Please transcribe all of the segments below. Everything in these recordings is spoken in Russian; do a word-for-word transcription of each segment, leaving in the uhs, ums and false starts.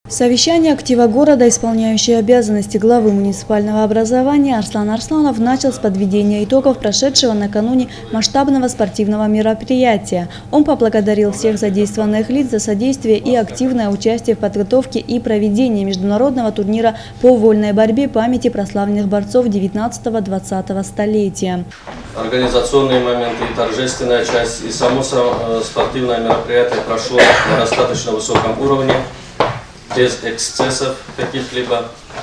Совещание актива города, исполняющий обязанности главы муниципального образования, Арслан Арсланов начал с подведения итогов прошедшего накануне масштабного спортивного мероприятия. Он поблагодарил всех задействованных лиц за содействие и активное участие в подготовке и проведении международного турнира по вольной борьбе памяти прославленных борцов девятнадцатого-двадцатого столетия. Организационные моменты и торжественная часть, и само спортивное мероприятие прошло на достаточно высоком уровне, без эксцессов каких-либо.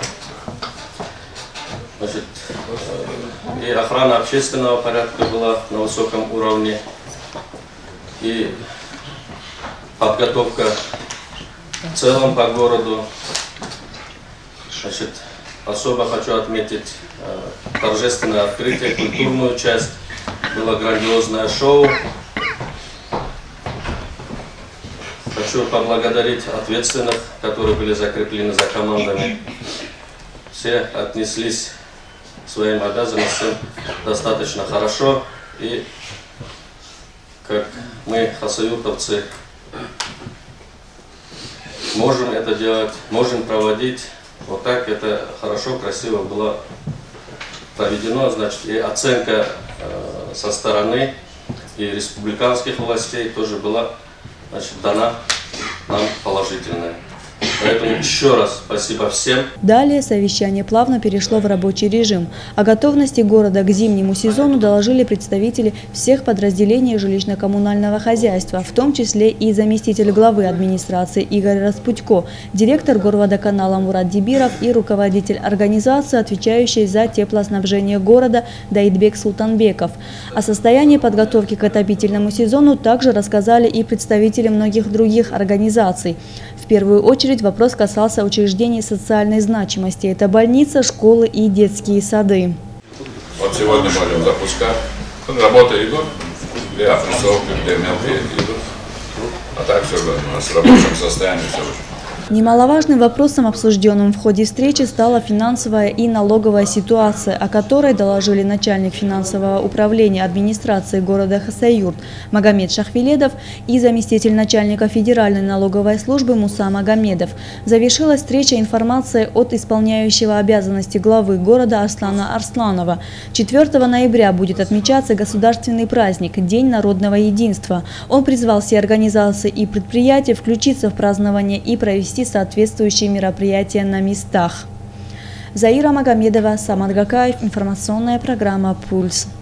Значит, и охрана общественного порядка была на высоком уровне, и подготовка в целом по городу. Значит, особо хочу отметить э, торжественное открытие, культурную часть. Было грандиозное шоу. Хочу поблагодарить ответственных, которые были закреплены за командами. Все отнеслись к своим обязанностям достаточно хорошо. И как мы, хасавюртовцы, можем это делать, можем проводить. Вот так это хорошо, красиво было проведено. Значит, и оценка э, со стороны и республиканских властей тоже была, значит, дана нам положительная. Поэтому еще раз спасибо всем. Далее совещание плавно перешло в рабочий режим. О готовности города к зимнему сезону доложили представители всех подразделений жилищно-коммунального хозяйства, в том числе и заместитель главы администрации Игорь Распутько, директор горводоканала Мурат Дибиров и руководитель организации, отвечающей за теплоснабжение города, Даидбек Султанбеков. О состоянии подготовки к отопительному сезону также рассказали и представители многих других организаций. В первую очередь вопрос касался учреждений социальной значимости. Это больница, школы и детские сады. Вот сегодня будем запускать. Работы идут, где опрессовки, где мелкие идут. А так все у нас в рабочем состоянии все уже. Немаловажным вопросом, обсужденным в ходе встречи, стала финансовая и налоговая ситуация, о которой доложили начальник финансового управления администрации города Хасавюрт Магомед Шахвиледов и заместитель начальника федеральной налоговой службы Муса Магомедов. Завершилась встреча информацией от исполняющего обязанности главы города Арслана Арсланова. четвёртого ноября будет отмечаться государственный праздник – День народного единства. Он призвал все организации и предприятия включиться в празднование и провести соответствующие мероприятия на местах. Заира Магомедова, Самат Гакаев, информационная программа «Пульс».